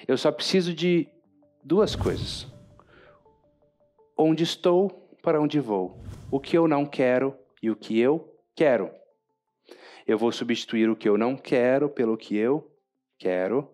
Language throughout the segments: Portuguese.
Eu só preciso de duas coisas. Onde estou, para onde vou. O que eu não quero e o que eu quero. Eu vou substituir o que eu não quero pelo que eu quero.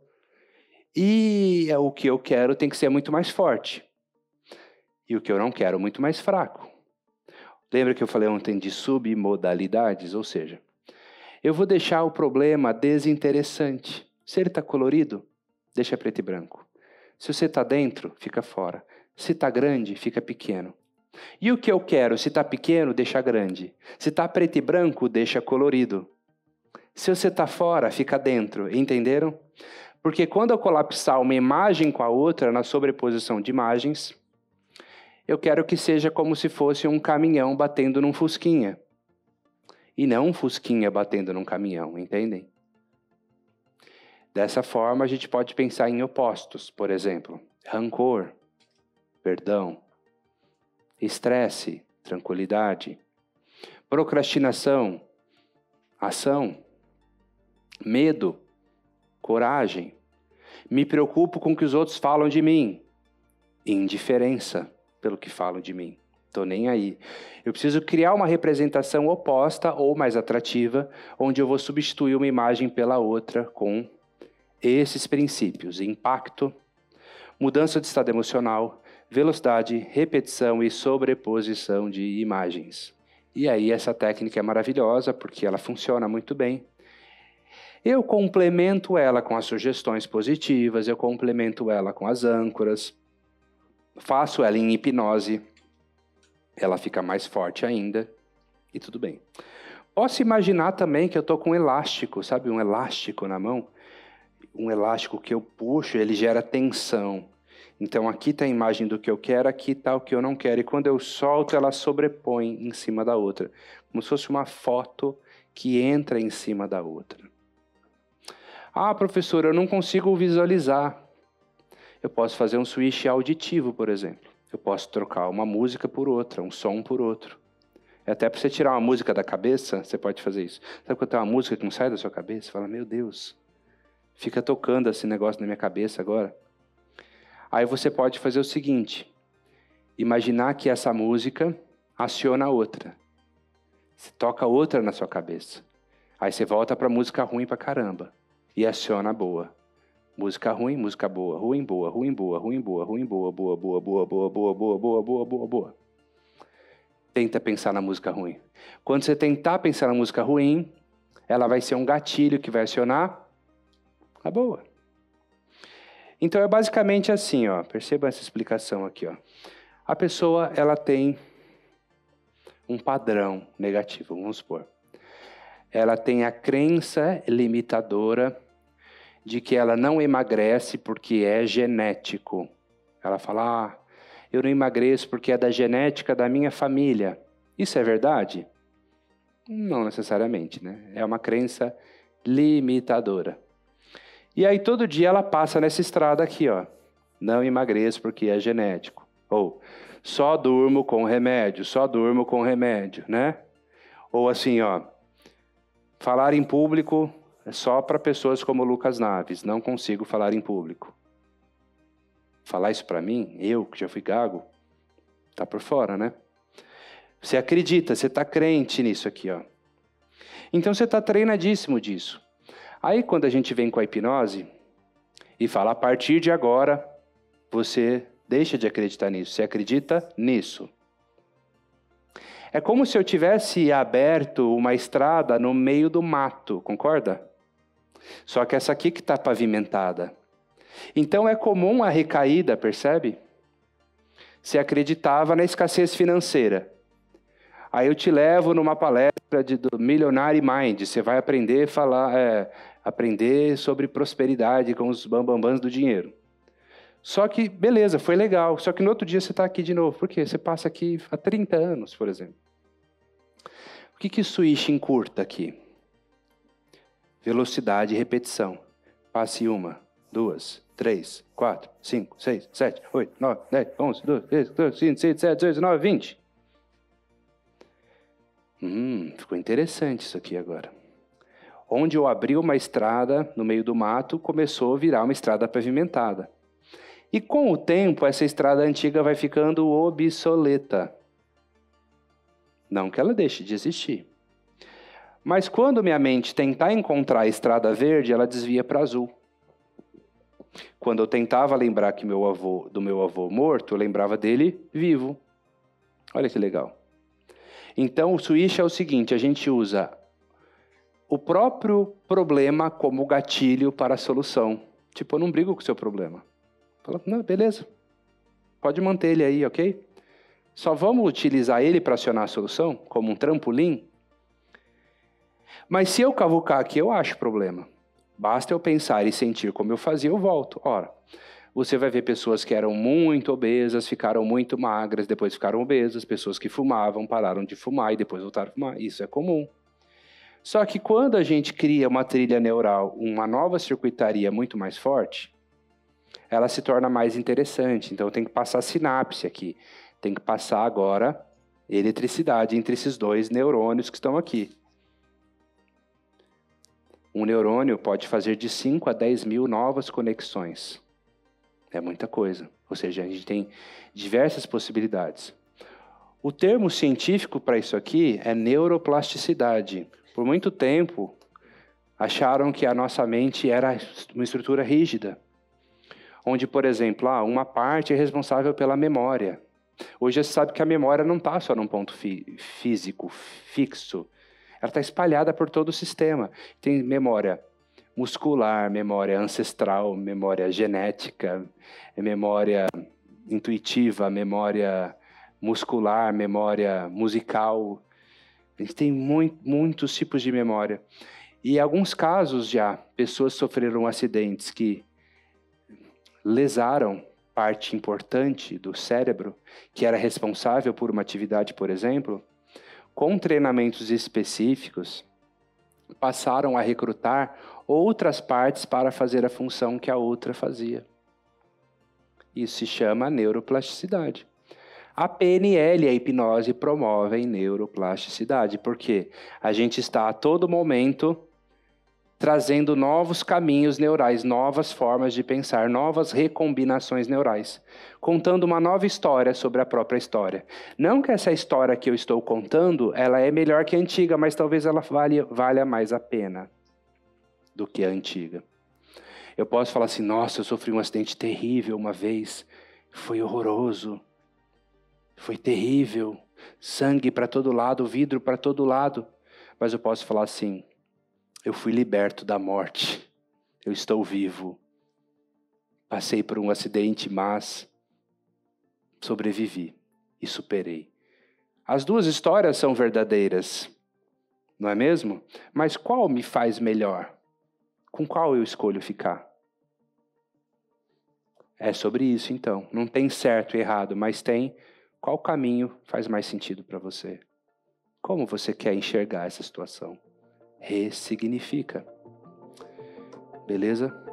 E o que eu quero tem que ser muito mais forte. E o que eu não quero, muito mais fraco. Lembra que eu falei ontem de submodalidades? Ou seja, eu vou deixar o problema desinteressante. Se ele está colorido, deixa preto e branco. Se você está dentro, fica fora. Se está grande, fica pequeno. E o que eu quero, se está pequeno, deixa grande. Se está preto e branco, deixa colorido. Se você está fora, fica dentro. Entenderam? Porque quando eu colapsar uma imagem com a outra, na sobreposição de imagens, eu quero que seja como se fosse um caminhão batendo num fusquinha. E não um fusquinha batendo num caminhão, entendem? Dessa forma, a gente pode pensar em opostos, por exemplo, rancor, perdão, estresse, tranquilidade, procrastinação, ação, medo, coragem, me preocupo com o que os outros falam de mim, indiferença pelo que falam de mim, estou nem aí. Eu preciso criar uma representação oposta ou mais atrativa, onde eu vou substituir uma imagem pela outra com esses princípios: impacto, mudança de estado emocional, velocidade, repetição e sobreposição de imagens. E aí essa técnica é maravilhosa porque ela funciona muito bem. Eu complemento ela com as sugestões positivas, eu complemento ela com as âncoras, faço ela em hipnose, ela fica mais forte ainda e tudo bem. Posso imaginar também que eu estou com um elástico, sabe, um elástico na mão? Um elástico que eu puxo, ele gera tensão. Então aqui está a imagem do que eu quero, aqui está o que eu não quero. E quando eu solto, ela sobrepõe em cima da outra. Como se fosse uma foto que entra em cima da outra. Ah, professor, eu não consigo visualizar. Eu posso fazer um switch auditivo, por exemplo. Eu posso trocar uma música por outra, um som por outro. Até para você tirar uma música da cabeça, você pode fazer isso. Sabe quando tem uma música que não sai da sua cabeça? Você fala, meu Deus, fica tocando esse negócio na minha cabeça agora. Aí você pode fazer o seguinte, imaginar que essa música aciona a outra. Você toca outra na sua cabeça. Aí você volta para música ruim pra caramba e aciona a boa. Música ruim, música boa, ruim, boa, ruim, boa, ruim, boa, ruim, boa, boa, boa, boa, boa, boa, boa, boa, boa, boa, boa. Tenta pensar na música ruim. Quando você tentar pensar na música ruim, ela vai ser um gatilho que vai acionar a boa. Então é basicamente assim, ó. Perceba essa explicação aqui, ó. A pessoa, ela tem um padrão negativo, vamos supor. Ela tem a crença limitadora de que ela não emagrece porque é genético. Ela fala, eu não emagreço porque é da genética da minha família. Isso é verdade? Não necessariamente, né? É uma crença limitadora. E aí todo dia ela passa nessa estrada aqui, ó. Não emagreço porque é genético. Ou só durmo com remédio, só durmo com remédio, né? Ou assim, ó. Falar em público é só para pessoas como Lucas Naves. Não consigo falar em público. Falar isso para mim, eu que já fui gago, tá por fora, né? Você acredita, você tá crente nisso aqui, ó. Então você tá treinadíssimo disso. Aí quando a gente vem com a hipnose e fala, a partir de agora, você deixa de acreditar nisso, você acredita nisso. É como se eu tivesse aberto uma estrada no meio do mato, concorda? Só que essa aqui que está pavimentada. Então é comum a recaída, percebe? Você acreditava na escassez financeira. Aí eu te levo numa palestra do Millionaire Mind, você vai aprender a falar, aprender sobre prosperidade com os bambambãs do dinheiro. Só que, beleza, foi legal. Só que no outro dia você está aqui de novo. Por quê? Você passa aqui há 30 anos, por exemplo. O que switch encurta aqui? Velocidade e repetição. Passe 1, 2, 3, 4, 5, 6, 7, 8, 9, 10, 11, 12, 13, 14, 15, 16, 17, 18, 19, 20. Ficou interessante isso aqui agora. Onde eu abri uma estrada no meio do mato, começou a virar uma estrada pavimentada. E com o tempo, essa estrada antiga vai ficando obsoleta. Não que ela deixe de existir. Mas quando minha mente tentar encontrar a estrada verde, ela desvia para azul. Quando eu tentava lembrar do meu avô morto, eu lembrava dele vivo. Olha que legal. Então, o switch é o seguinte, a gente usa o próprio problema como gatilho para a solução. Tipo, eu não brigo com o seu problema. Fala, não, beleza. Pode manter ele aí, ok? Só vamos utilizar ele para acionar a solução, como um trampolim? Mas se eu cavucar aqui, eu acho problema. Basta eu pensar e sentir como eu fazia, eu volto. Ora, você vai ver pessoas que eram muito obesas, ficaram muito magras, depois ficaram obesas, pessoas que fumavam, pararam de fumar e depois voltaram a fumar. Isso é comum. Só que quando a gente cria uma trilha neural, uma nova circuitaria muito mais forte, ela se torna mais interessante. Então tem que passar sinapse aqui. Tem que passar agora eletricidade entre esses dois neurônios que estão aqui. Um neurônio pode fazer de 5 a 10 mil novas conexões. É muita coisa. Ou seja, a gente tem diversas possibilidades. O termo científico para isso aqui é neuroplasticidade. Por muito tempo, acharam que a nossa mente era uma estrutura rígida. Onde, por exemplo, uma parte é responsável pela memória. Hoje você sabe que a memória não está só num ponto físico, fixo. Ela está espalhada por todo o sistema. Tem memória muscular, memória ancestral, memória genética, memória intuitiva, memória muscular, memória musical. A gente tem muitos tipos de memória. E em alguns casos já, pessoas sofreram acidentes que lesaram parte importante do cérebro, que era responsável por uma atividade, por exemplo, com treinamentos específicos, passaram a recrutar outras partes para fazer a função que a outra fazia. Isso se chama neuroplasticidade. A PNL, a hipnose, promovem neuroplasticidade, porque a gente está a todo momento trazendo novos caminhos neurais, novas formas de pensar, novas recombinações neurais, contando uma nova história sobre a própria história. Não que essa história que eu estou contando, ela é melhor que a antiga, mas talvez ela valha mais a pena do que a antiga. Eu posso falar assim, nossa, eu sofri um acidente terrível uma vez, foi horroroso, foi terrível, sangue para todo lado, vidro para todo lado, mas eu posso falar assim, eu fui liberto da morte. Eu estou vivo. Passei por um acidente, mas sobrevivi e superei. As duas histórias são verdadeiras, não é mesmo? Mas qual me faz melhor? Com qual eu escolho ficar? É sobre isso, então. Não tem certo e errado, mas tem qual caminho faz mais sentido para você. Como você quer enxergar essa situação? Ressignifica. Beleza?